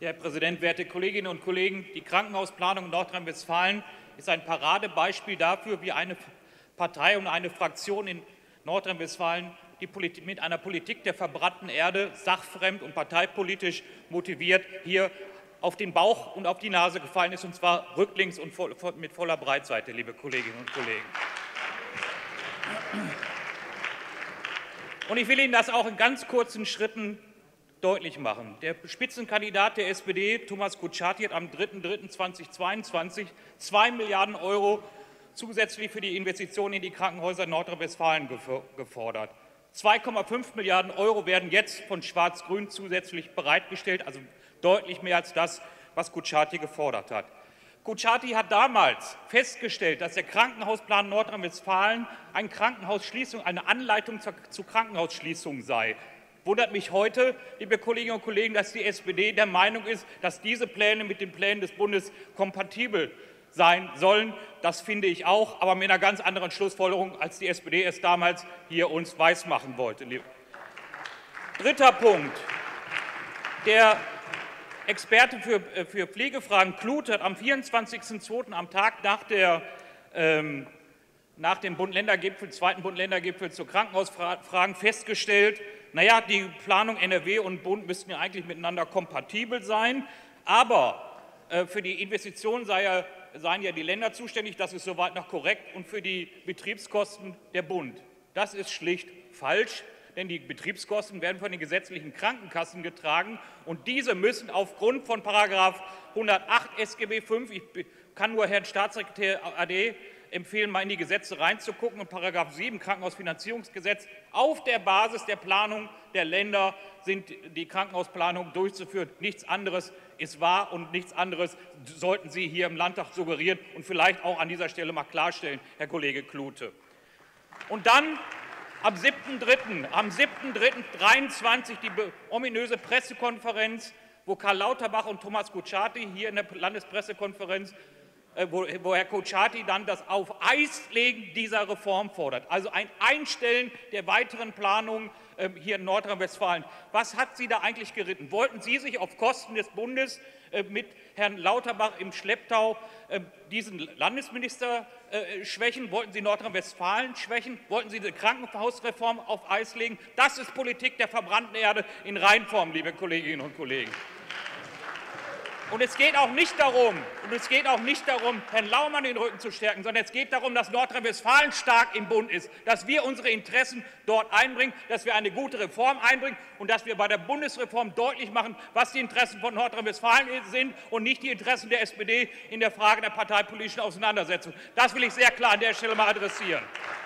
Herr Präsident, werte Kolleginnen und Kollegen! Die Krankenhausplanung in Nordrhein-Westfalen ist ein Paradebeispiel dafür, wie eine Partei und eine Fraktion in Nordrhein-Westfalen mit einer Politik der verbrannten Erde sachfremd und parteipolitisch motiviert hier auf den Bauch und auf die Nase gefallen ist, und zwar rücklings und mit voller Breitseite, liebe Kolleginnen und Kollegen. Und ich will Ihnen das auch in ganz kurzen Schritten deutlich machen. Der Spitzenkandidat der SPD, Thomas Kutschaty, hat am 3.3.2022 2 Milliarden € zusätzlich für die Investitionen in die Krankenhäuser in Nordrhein-Westfalen gefordert. 2,5 Milliarden € werden jetzt von Schwarz-Grün zusätzlich bereitgestellt, also deutlich mehr als das, was Kutschaty gefordert hat. Kutschaty hat damals festgestellt, dass der Krankenhausplan Nordrhein-Westfalen eine Anleitung zur Krankenhausschließung sei. Wundert mich heute, liebe Kolleginnen und Kollegen, dass die SPD der Meinung ist, dass diese Pläne mit den Plänen des Bundes kompatibel sein sollen. Das finde ich auch, aber mit einer ganz anderen Schlussfolgerung, als die SPD es damals hier uns weismachen wollte. Dritter Punkt. Der Experte für Pflegefragen Klute hat am 24.02., am Tag nach dem zweiten Bund-Länder-Gipfel zu Krankenhausfragen festgestellt, naja, die Planung NRW und Bund müssten ja eigentlich miteinander kompatibel sein, aber für die Investitionen seien ja die Länder zuständig, das ist soweit noch korrekt, und für die Betriebskosten der Bund. Das ist schlicht falsch, denn die Betriebskosten werden von den gesetzlichen Krankenkassen getragen, und diese müssen aufgrund von § 108 SGB V, ich kann nur Herrn Staatssekretär AD empfehlen, mal in die Gesetze reinzugucken, und § 7 Krankenhausfinanzierungsgesetz, auf der Basis der Planung der Länder sind die Krankenhausplanungen durchzuführen. Nichts anderes ist wahr, und nichts anderes sollten Sie hier im Landtag suggerieren und vielleicht auch an dieser Stelle mal klarstellen, Herr Kollege Klute. Und dann am 7.3.23 die ominöse Pressekonferenz, wo Karl Lauterbach und Thomas Kutschaty hier in der Landespressekonferenz, wo Herr Kutschaty dann das Auf-Eis-Legen dieser Reform fordert, also ein Einstellen der weiteren Planungen hier in Nordrhein-Westfalen. Was hat Sie da eigentlich geritten? Wollten Sie sich auf Kosten des Bundes mit Herrn Lauterbach im Schlepptau diesen Landesminister schwächen? Wollten Sie Nordrhein-Westfalen schwächen? Wollten Sie die Krankenhausreform auf Eis legen? Das ist Politik der verbrannten Erde in Reinform, liebe Kolleginnen und Kollegen. Und es geht auch nicht darum, Herrn Laumann den Rücken zu stärken, sondern es geht darum, dass Nordrhein-Westfalen stark im Bund ist, dass wir unsere Interessen dort einbringen, dass wir eine gute Reform einbringen und dass wir bei der Bundesreform deutlich machen, was die Interessen von Nordrhein-Westfalen sind und nicht die Interessen der SPD in der Frage der parteipolitischen Auseinandersetzung. Das will ich sehr klar an der Stelle mal adressieren.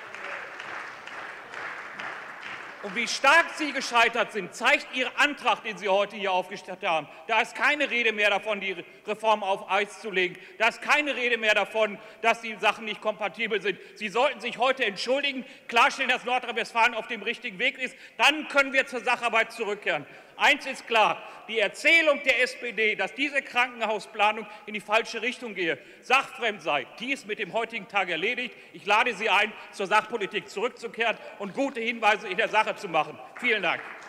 Und wie stark Sie gescheitert sind, zeigt Ihr Antrag, den Sie heute hier aufgestellt haben. Da ist keine Rede mehr davon, die Reform auf Eis zu legen. Da ist keine Rede mehr davon, dass die Sachen nicht kompatibel sind. Sie sollten sich heute entschuldigen, klarstellen, dass Nordrhein-Westfalen auf dem richtigen Weg ist. Dann können wir zur Sacharbeit zurückkehren. Eins ist klar, die Erzählung der SPD, dass diese Krankenhausplanung in die falsche Richtung gehe, sachfremd sei, die ist mit dem heutigen Tag erledigt. Ich lade Sie ein, zur Sachpolitik zurückzukehren und gute Hinweise in der Sache zu machen. Vielen Dank.